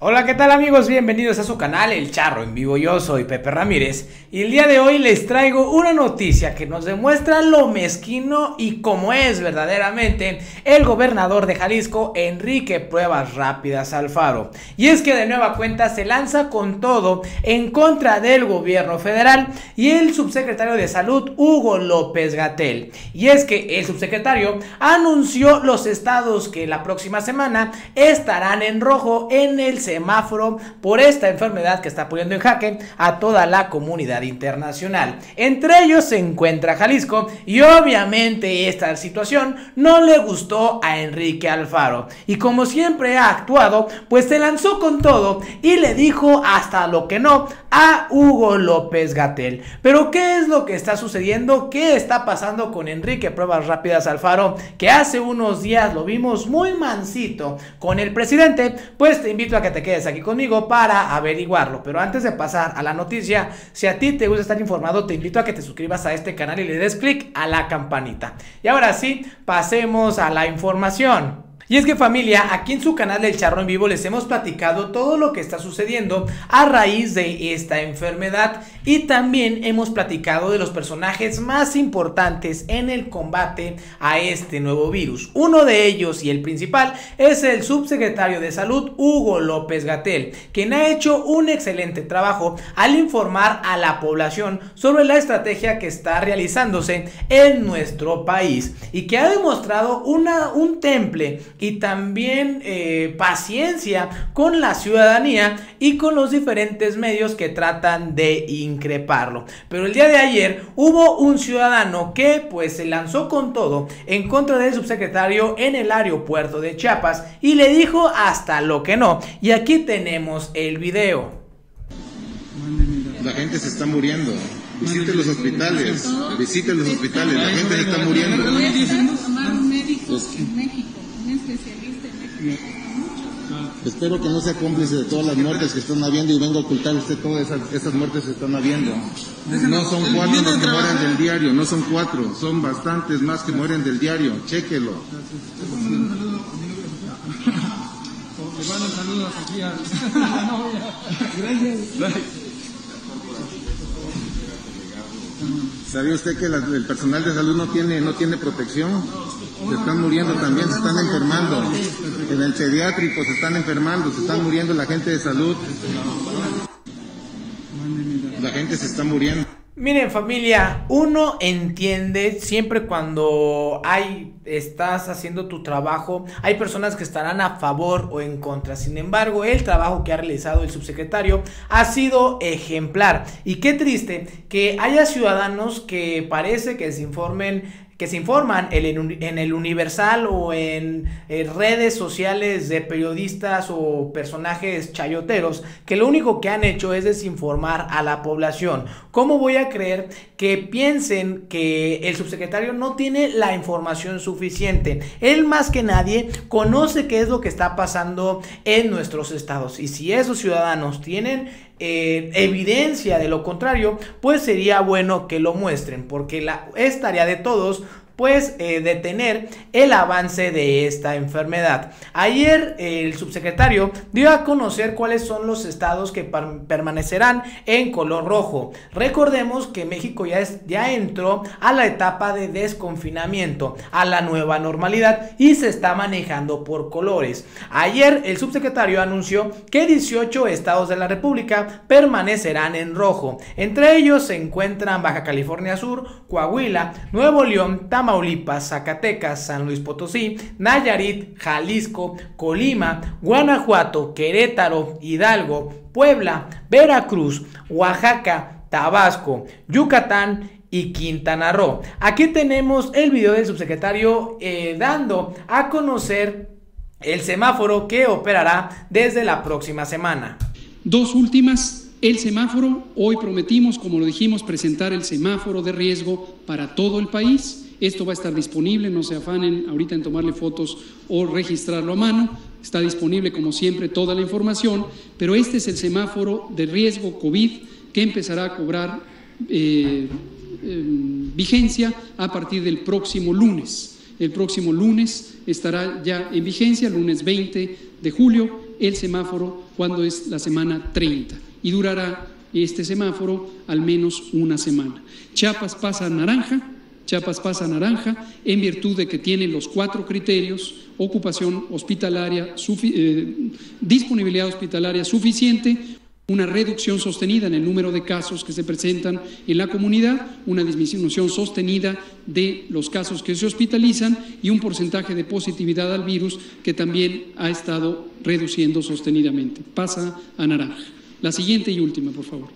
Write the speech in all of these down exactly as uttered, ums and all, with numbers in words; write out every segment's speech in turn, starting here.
Hola, ¿qué tal amigos? Bienvenidos a su canal El Charro en Vivo. Yo soy Pepe Ramírez y el día de hoy les traigo una noticia que nos demuestra lo mezquino y cómo es verdaderamente el gobernador de Jalisco, Enrique Pruebas Rápidas Alfaro. Y es que de nueva cuenta se lanza con todo en contra del gobierno federal y el subsecretario de Salud, Hugo López-Gatell. Y es que el subsecretario anunció los estados que la próxima semana estarán en rojo en el semáforo por esta enfermedad que está poniendo en jaque a toda la comunidad internacional. Entre ellos se encuentra Jalisco y obviamente esta situación no le gustó a Enrique Alfaro y como siempre ha actuado, pues se lanzó con todo y le dijo hasta lo que no a Hugo López-Gatell. Pero ¿qué es lo que está sucediendo? ¿Qué está pasando con Enrique Pruebas Rápidas Alfaro? Que hace unos días lo vimos muy mansito con el presidente. Pues te invito a que te quedes aquí conmigo para averiguarlo. Pero antes de pasar a la noticia, si a ti te gusta estar informado, te invito a que te suscribas a este canal y le des clic a la campanita. Y ahora sí, pasemos a la información. Y es que familia, aquí en su canal del Charro en Vivo les hemos platicado todo lo que está sucediendo a raíz de esta enfermedad y también hemos platicado de los personajes más importantes en el combate a este nuevo virus. Uno de ellos y el principal es el subsecretario de Salud, Hugo López-Gatell, quien ha hecho un excelente trabajo al informar a la población sobre la estrategia que está realizándose en nuestro país y que ha demostrado una, un temple y también eh, paciencia con la ciudadanía y con los diferentes medios que tratan de increparlo. Pero el día de ayer hubo un ciudadano que pues se lanzó con todo en contra del subsecretario en el aeropuerto de Chiapas y le dijo hasta lo que no. Y aquí tenemos el video. La gente se está muriendo. Visite los hospitales. Visite los hospitales. La gente se está muriendo. Especialista en México. Espero que no sea cómplice de todas las muertes que están habiendo y venga a ocultar usted todas esas, esas muertes que están habiendo. No son cuatro los que mueren del diario, no son cuatro, son bastantes más que mueren del diario, chéquelo. Le mando saludos aquí a la novia. Gracias. ¿Sabía usted que la, el personal de salud no tiene, no tiene protección? Se están muriendo también, se están enfermando. En el pediátrico se están enfermando, se están muriendo la gente de salud. La gente se está muriendo. Miren familia, uno entiende siempre cuando hay, estás haciendo tu trabajo, hay personas que estarán a favor o en contra. Sin embargo, el trabajo que ha realizado el subsecretario ha sido ejemplar. Y qué triste que haya ciudadanos que parece que se informen que se informan en el Universal o en, en redes sociales de periodistas o personajes chayoteros que lo único que han hecho es desinformar a la población. ¿Cómo voy a creer que piensen que el subsecretario no tiene la información suficiente? Él más que nadie conoce qué es lo que está pasando en nuestros estados y si esos ciudadanos tienen Eh, evidencia de lo contrario, pues sería bueno que lo muestren, porque la, es tarea de todos pues eh, detener el avance de esta enfermedad. Ayer eh, el subsecretario dio a conocer cuáles son los estados que permanecerán en color rojo. Recordemos que México ya, es, ya entró a la etapa de desconfinamiento, a la nueva normalidad y se está manejando por colores. Ayer el subsecretario anunció que dieciocho estados de la República permanecerán en rojo. Entre ellos se encuentran Baja California Sur, Coahuila, Nuevo León, Tamaulipas, Zacatecas, San Luis Potosí, Nayarit, Jalisco, Colima, Guanajuato, Querétaro, Hidalgo, Puebla, Veracruz, Oaxaca, Tabasco, Yucatán y Quintana Roo. Aquí tenemos el video del subsecretario eh, dando a conocer el semáforo que operará desde la próxima semana. Dos últimas. El semáforo, hoy prometimos, como lo dijimos, presentar el semáforo de riesgo para todo el país. Esto va a estar disponible, no se afanen ahorita en tomarle fotos o registrarlo a mano. Está disponible, como siempre, toda la información, pero este es el semáforo de riesgo COVID que empezará a cobrar eh, eh, vigencia a partir del próximo lunes. El próximo lunes estará ya en vigencia, lunes veinte de julio, el semáforo cuando es la semana treinta y durará este semáforo al menos una semana. Chiapas pasa a naranja, Chiapas pasa a naranja en virtud de que tiene los cuatro criterios: ocupación hospitalaria, eh, disponibilidad hospitalaria suficiente, una reducción sostenida en el número de casos que se presentan en la comunidad, una disminución sostenida de los casos que se hospitalizan y un porcentaje de positividad al virus que también ha estado reduciendo sostenidamente. Pasa a naranja. La siguiente y última, por favor.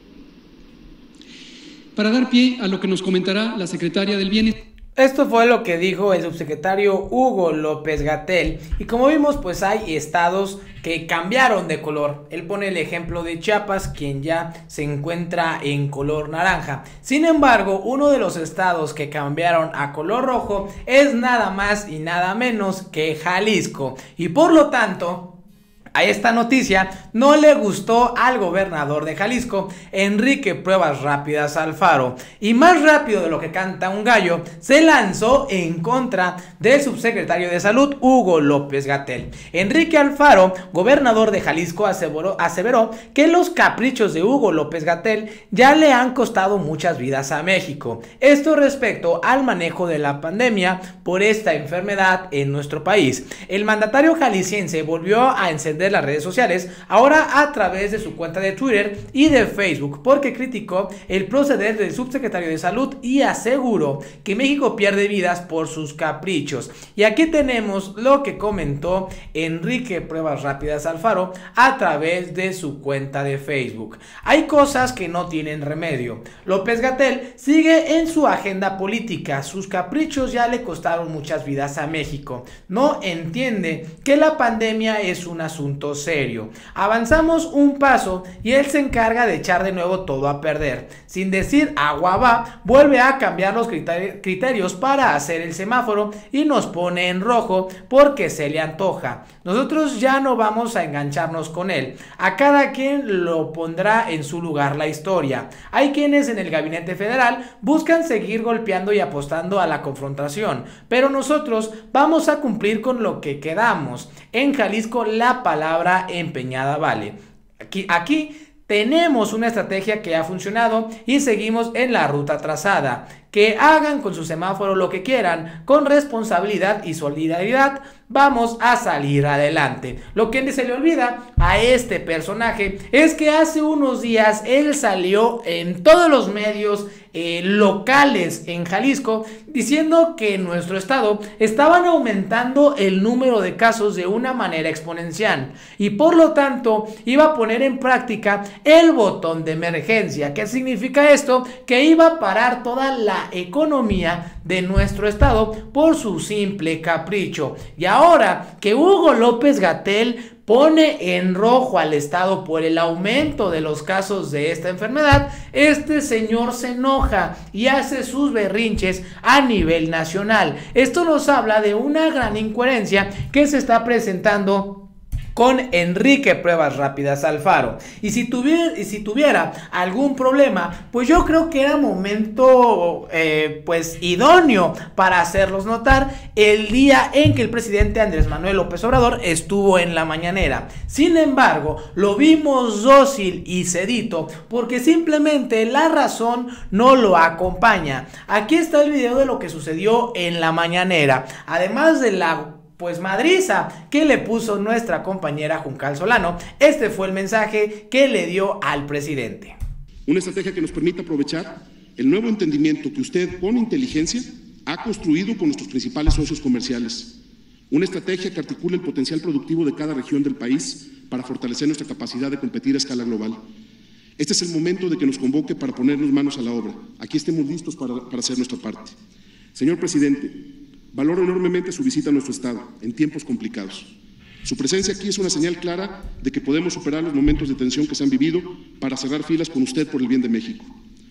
Para dar pie a lo que nos comentará la secretaria del Bienestar. Esto fue lo que dijo el subsecretario Hugo López-Gatell, y como vimos, pues hay estados que cambiaron de color. Él pone el ejemplo de Chiapas, quien ya se encuentra en color naranja. Sin embargo, uno de los estados que cambiaron a color rojo es nada más y nada menos que Jalisco, y por lo tanto a esta noticia no le gustó al gobernador de Jalisco, Enrique Pruebas Rápidas Alfaro, y más rápido de lo que canta un gallo, se lanzó en contra del subsecretario de Salud, Hugo López-Gatell. Enrique Alfaro, gobernador de Jalisco, aseveró, aseveró que los caprichos de Hugo López-Gatell ya le han costado muchas vidas a México. Esto respecto al manejo de la pandemia por esta enfermedad en nuestro país. El mandatario jalisciense volvió a encender las redes sociales, ahora a través de su cuenta de Twitter y de Facebook, porque criticó el proceder del subsecretario de Salud y aseguró que México pierde vidas por sus caprichos. Y aquí tenemos lo que comentó Enrique Pruebas Rápidas Alfaro a través de su cuenta de Facebook. Hay cosas que no tienen remedio. López-Gatell sigue en su agenda política. Sus caprichos ya le costaron muchas vidas a México. No entiende que la pandemia es un asunto serio. Avanzamos un paso y él se encarga de echar de nuevo todo a perder. Sin decir agua va, vuelve a cambiar los criterios para hacer el semáforo y nos pone en rojo porque se le antoja. Nosotros ya no vamos a engancharnos con él. A cada quien lo pondrá en su lugar la historia. Hay quienes en el gabinete federal buscan seguir golpeando y apostando a la confrontación, pero nosotros vamos a cumplir con lo que quedamos. En Jalisco la palabra empeñada vale. Aquí, aquí tenemos una estrategia que ha funcionado y seguimos en la ruta trazada. Que hagan con su semáforo lo que quieran, con responsabilidad y solidaridad vamos a salir adelante. Lo que se le olvida a este personaje es que hace unos días él salió en todos los medios eh, locales en Jalisco diciendo que en nuestro estado estaban aumentando el número de casos de una manera exponencial y por lo tanto iba a poner en práctica el botón de emergencia. ¿Qué significa esto? Que iba a parar toda la economía de nuestro estado por su simple capricho. Y ahora que Hugo López-Gatell pone en rojo al estado por el aumento de los casos de esta enfermedad, este señor se enoja y hace sus berrinches a nivel nacional. Esto nos habla de una gran incoherencia que se está presentando con Enrique Pruebas Rápidas Alfaro. Y si tuviera, y si tuviera algún problema, pues yo creo que era momento eh, pues idóneo para hacerlos notar el día en que el presidente Andrés Manuel López Obrador estuvo en la mañanera. Sin embargo, lo vimos dócil y sedito porque simplemente la razón no lo acompaña. Aquí está el video de lo que sucedió en la mañanera. Además de la pues madriza que le puso nuestra compañera Juncal Solano, este fue el mensaje que le dio al presidente. Una estrategia que nos permita aprovechar el nuevo entendimiento que usted con inteligencia ha construido con nuestros principales socios comerciales. Una estrategia que articula el potencial productivo de cada región del país para fortalecer nuestra capacidad de competir a escala global. Este es el momento de que nos convoque para ponernos manos a la obra. Aquí estemos listos para, para hacer nuestra parte. Señor presidente, valoro enormemente su visita a nuestro estado en tiempos complicados. Su presencia aquí es una señal clara de que podemos superar los momentos de tensión que se han vivido para cerrar filas con usted por el bien de México.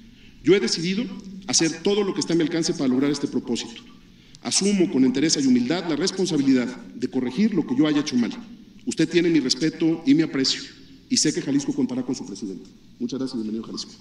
Yo he decidido hacer todo lo que está a mi alcance para lograr este propósito. Asumo con entereza y humildad la responsabilidad de corregir lo que yo haya hecho mal. Usted tiene mi respeto y mi aprecio y sé que Jalisco contará con su presidente. Muchas gracias y bienvenido a Jalisco.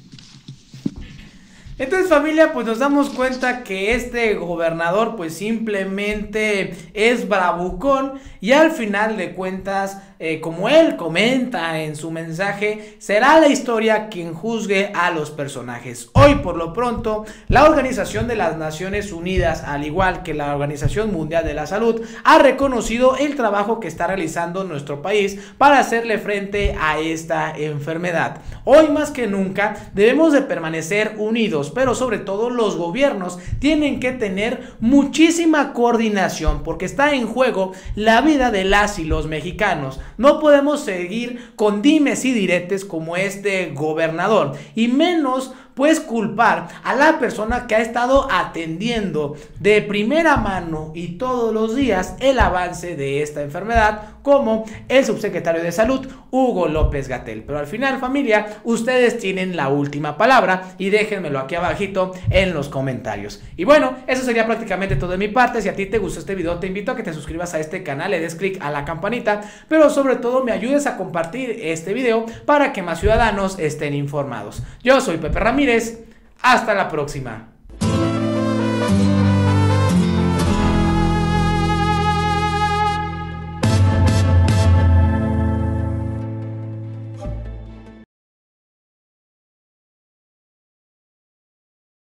Entonces, familia, pues nos damos cuenta que este gobernador pues simplemente es bravucón y al final de cuentas, eh, como él comenta en su mensaje, será la historia quien juzgue a los personajes. Hoy por lo pronto, la Organización de las Naciones Unidas, al igual que la Organización Mundial de la Salud, ha reconocido el trabajo que está realizando nuestro país para hacerle frente a esta enfermedad. Hoy más que nunca debemos de permanecer unidos, pero sobre todo los gobiernos tienen que tener muchísima coordinación porque está en juego la vida de las y los mexicanos. No podemos seguir con dimes y diretes como este gobernador, y menos pues culpar a la persona que ha estado atendiendo de primera mano y todos los días el avance de esta enfermedad, como el subsecretario de Salud, Hugo López-Gatell. Pero al final, familia, ustedes tienen la última palabra y déjenmelo aquí abajito en los comentarios. Y bueno, eso sería prácticamente todo de mi parte. Si a ti te gustó este video, te invito a que te suscribas a este canal, le des click a la campanita, pero sobre todo me ayudes a compartir este video para que más ciudadanos estén informados. Yo soy Pepe Ramírez. Hasta la próxima.